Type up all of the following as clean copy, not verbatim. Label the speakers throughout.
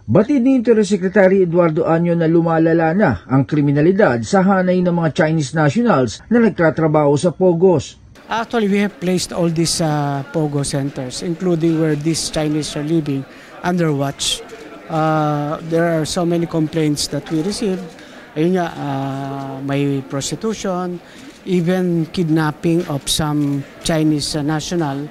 Speaker 1: Batid ni Secretary Eduardo Año na lumalala na ang kriminalidad sa hanay ng mga Chinese nationals na nagtatrabaho sa Pogos.
Speaker 2: Actually, we have placed all these Pogo centers, including where these Chinese are living, under watch. There are so many complaints that we received. Ayun nga, may prostitution, even kidnapping of some Chinese national.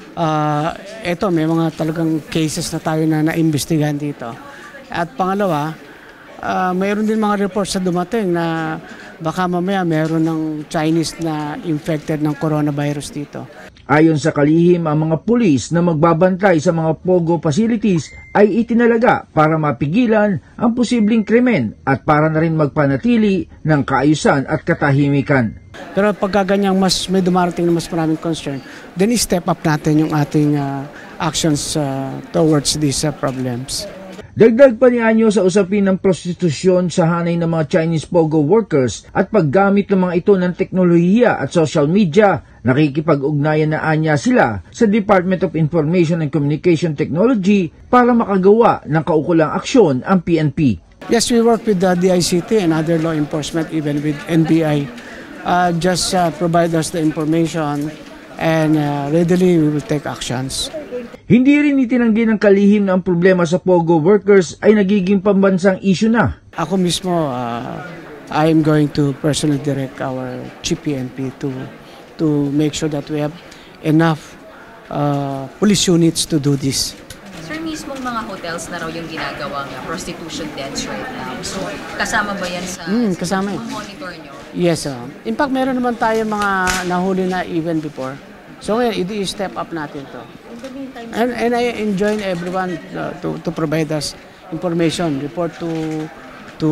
Speaker 2: Ito, may mga talagang cases na tayo na naimbestigahan dito. At pangalawa, mayroon din mga reports na dumating na baka mamaya mayroon ng Chinese na infected ng coronavirus dito.
Speaker 1: Ayon sa kalihim, ang mga pulis na magbabantay sa mga Pogo facilities ay itinalaga para mapigilan ang posibleng krimen at para na rin magpanatili ng kaayusan at katahimikan.
Speaker 2: Pero pagka ganyang may dumarating na mas maraming concern, then step up natin yung ating actions towards these problems.
Speaker 1: Dagdag pa ni Año sa usapin ng prostitusyon sa hanay ng mga Chinese Pogo workers at paggamit ng mga ito ng teknolohiya at social media, nakikipag-ugnayan na anya sila sa Department of Information and Communication Technology para makagawa ng kaukulang aksyon ang PNP.
Speaker 2: Yes, we work with the DICT and other law enforcement, even with NBI. Just provide us the information and readily we will take actions.
Speaker 1: Hindi rin itinanggi ng kalihim na ang problema sa Pogo workers ay nagiging pambansang issue na.
Speaker 2: Ako mismo, I am going to personally direct our Chief PNP to make sure that we have enough police units to do this.
Speaker 3: Sir, mismong mga hotels na raw yung ginagawang prostitution dens right now. So, kasama ba yan sa
Speaker 2: kasama
Speaker 3: monitor nyo?
Speaker 2: Yes. In fact, meron naman tayo mga nahuli na even before. So ngayon, i-step up natin to. And I enjoin everyone to provide us information. Report to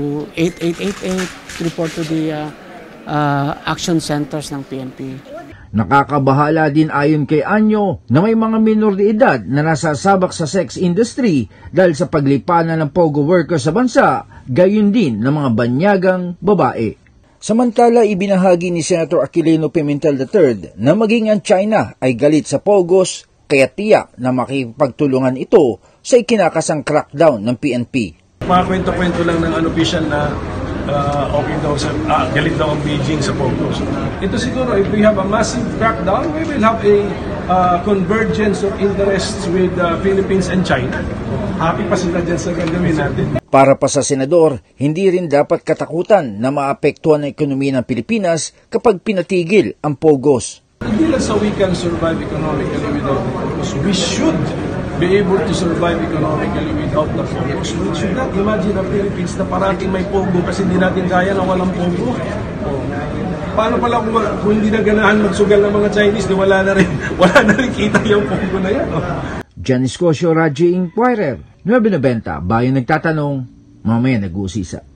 Speaker 2: 8888, report to the action centers ng PNP.
Speaker 1: Nakakabahala din ayon kay Año na may mga minor de edad na nasasabak sa sex industry dahil sa paglipanan ng Pogo workers sa bansa, gayon din ng mga banyagang babae. Samantala, ibinahagi ni Senator Aquilino Pimentel III na maging ang China ay galit sa Pogos, kaya tiyak na makipagtulungan ito sa ikinakasang crackdown ng PNP.
Speaker 4: Mga kwento-kwento lang ng unofficial na okay daw galit daw ang Beijing sa Pogos. Ito siguro, if we have a massive crackdown, we will have a convergence of interests with Philippines and China. Happy pa sila dyan sa gagawin natin.
Speaker 1: Para pa sa senador, hindi rin dapat katakutan na maapektuhan ang ekonomiya ng Pilipinas kapag pinatigil ang Pogos.
Speaker 4: Hindi lang sa we can survive economically without the Pogos. We should be able to survive economically without the Pogos. We should not imagine ang Philippines na parating may Pogo kasi hindi natin kaya na walang Pogo. Paano pala kung hindi na ganahan magsugal ng mga Chinese, di wala na rin kita yung Pogo na yan.
Speaker 1: Janice Cosio, Radyo Inquirer, 990, bayan nagtatanong, mamaya nag-uusisa.